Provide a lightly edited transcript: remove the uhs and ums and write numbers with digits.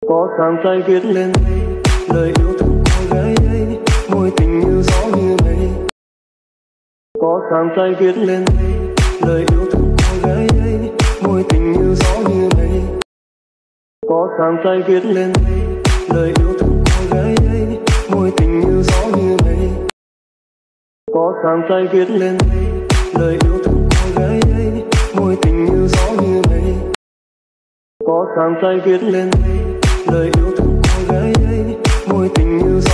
có sáng tay viết lên lời yêu thương cô gái ấy, môi tình như gió như mây. Có sáng tay viết lên lời yêu thương cô gái ấy, môi tình như gió như mây. Có sáng tay viết lên lời yêu thương cô gái ấy, môi tình như gió như mây. Có sáng tay viết lên lời yêu thương cô gái ấy, môi tình như gió như mây. Có sáng tay viết lên lời yêu thương cô gái ấy, môi tình như gió